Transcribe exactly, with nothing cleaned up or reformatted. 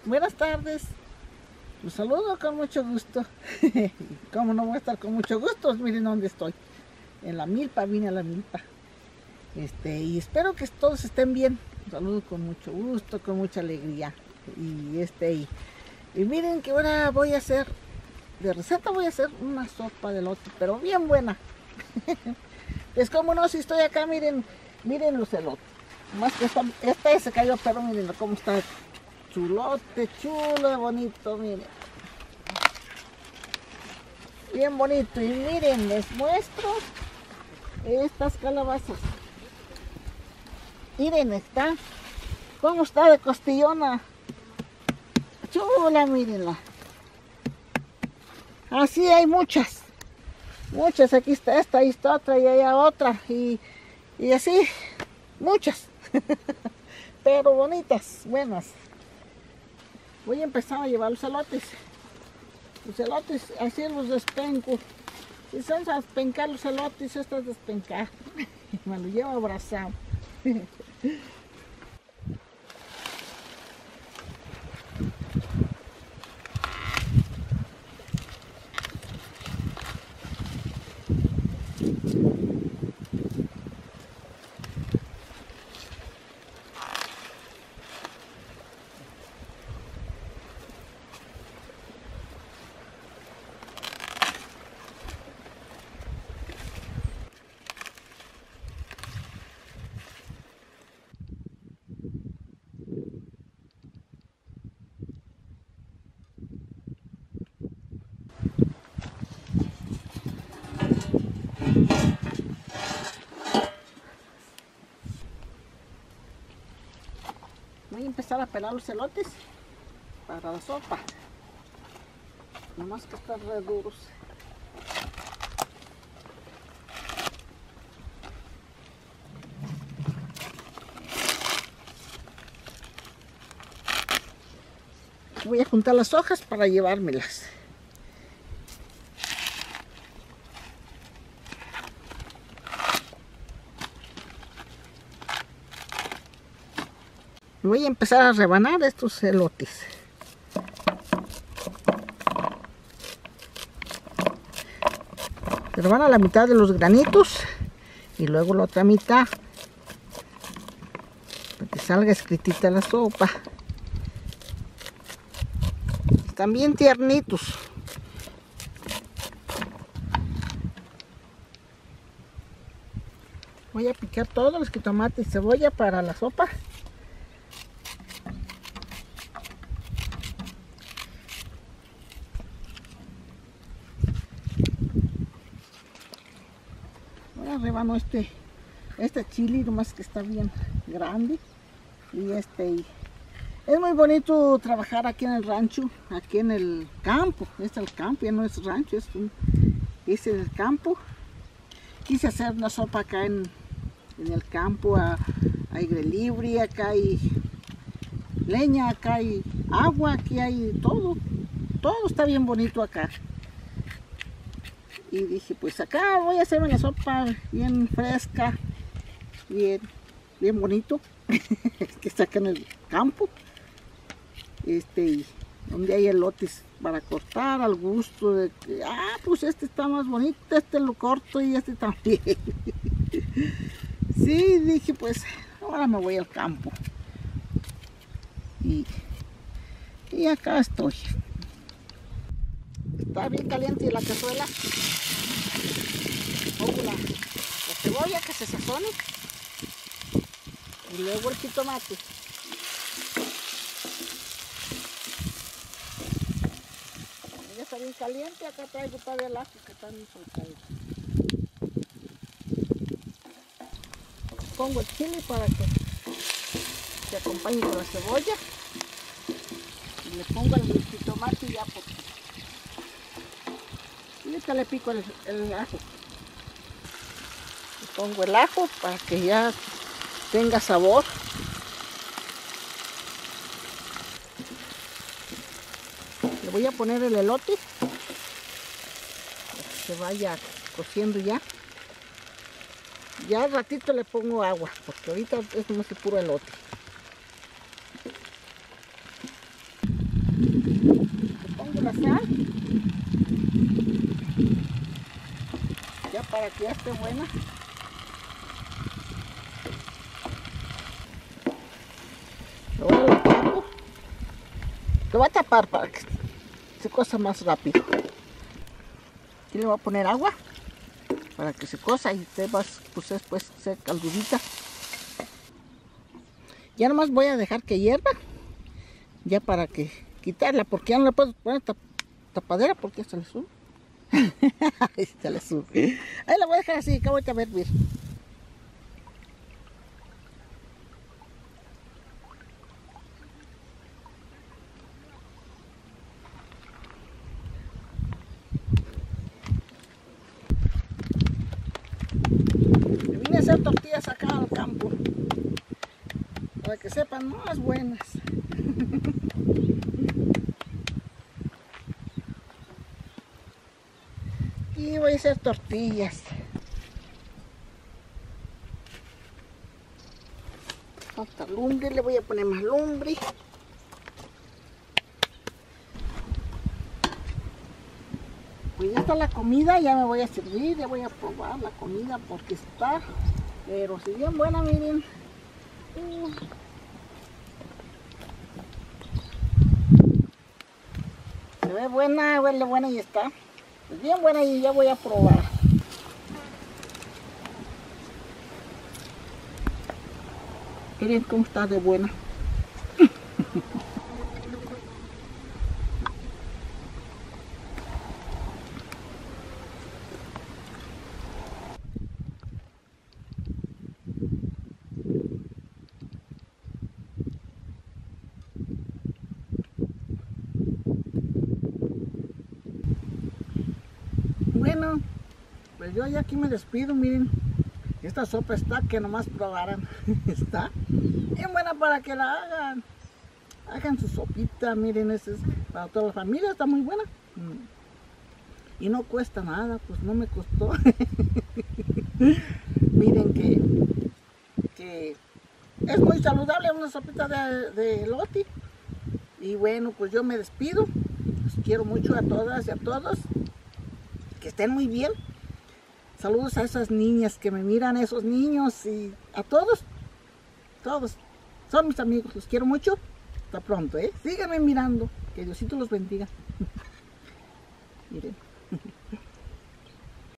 Buenas tardes. Los saludo con mucho gusto. ¿Cómo no voy a estar con mucho gusto? Miren dónde estoy. En la milpa, vine a la milpa. Este, y espero que todos estén bien. Los saludo con mucho gusto, con mucha alegría. Y este, y, y miren que ahora voy a hacer, de receta voy a hacer una sopa de elote, pero bien buena. Es como no, si estoy acá, miren, miren los elotes. Más que esta, esta se cayó, pero miren cómo está. Chulote, chulo, bonito, miren. Bien bonito. Y miren, les muestro estas calabazas. Miren, está. ¿Cómo está de costillona? Chula, mírenla. Así hay muchas. Muchas. Aquí está esta, ahí está otra y allá otra. Y, y así, muchas. Pero bonitas, buenas. Voy a empezar a llevar los elotes. Los elotes, así los despenco. Si son a despencar los elotes, esto es despencar. Me lo llevo abrazado. Voy a empezar a pelar los elotes para la sopa. Nomás que están re duros. Voy a juntar las hojas para llevármelas. Voy a empezar a rebanar estos elotes. Rebana la mitad de los granitos y luego la otra mitad para que salga escritita la sopa. Están bien tiernitos. Voy a picar todos los jitomates y cebolla para la sopa. Rebano este este chile, nomás que está bien grande. Y este y es muy bonito trabajar aquí en el rancho, aquí en el campo. Este es el campo, ya no es rancho, es, un, es el campo. Quise hacer una sopa acá en, en el campo, a, aire libre, acá hay leña, acá hay agua, aquí hay todo. Todo está bien bonito acá. Y dije, pues acá voy a hacer una sopa bien fresca, bien, bien bonito, que está acá en el campo, este, y donde hay elotes para cortar al gusto de que, ah, pues este está más bonito, este lo corto y este también. Sí, dije, pues ahora me voy al campo. Y, y acá estoy. Está bien caliente la cazuela. Pongo la, la cebolla que se sazone y luego el jitomate. Ya está bien caliente, acá traigo todavía el ajo que está bien soltado. Pongo el chile para que se acompañe con la cebolla y le pongo el jitomate ya porque y ahorita le pico el, el ajo. Le pongo el ajo para que ya tenga sabor. Le voy a poner el elote para que se vaya cociendo ya. Ya al ratito le pongo agua, porque ahorita es nomás el puro elote. la sal. Ya para que ya esté buena. Ahora lo tapo. Lo voy a tapar para que se cosa más rápido. Aquí le voy a poner agua para que se cosa y te vas, pues después se caldudita. Ya nomás voy a dejar que hierva, ya para que quitarla, porque ya no le puedo poner tap tapadera porque ya se le sube. Se le sube. Ahí la voy a dejar así, que voy a ver bien. Me vine a hacer tortillas acá al campo, para que sepan más buenas. Y voy a hacer tortillas. Falta lumbre, le voy a poner más lumbre. Pues ya está la comida, ya me voy a servir, ya voy a probar la comida porque está, pero si bien buena, miren. Uh. Se ve buena, huele buena y está. Pues bien buena y ya voy a probar. Miren cómo está de buena. Bueno, pues yo ya aquí me despido, miren. Esta sopa está que nomás probaran. Está bien buena para que la hagan. Hagan su sopita, miren, ese es para toda la familia, está muy buena. Y no cuesta nada, pues no me costó. Miren que, que es muy saludable una sopita de, de elote. Y bueno, pues yo me despido. Los quiero mucho a todas y a todos. Que estén muy bien. Saludos a esas niñas que me miran, a esos niños y a todos. Todos son mis amigos, los quiero mucho. Hasta pronto, ¿eh? Síganme mirando. Que Diosito los bendiga. Miren.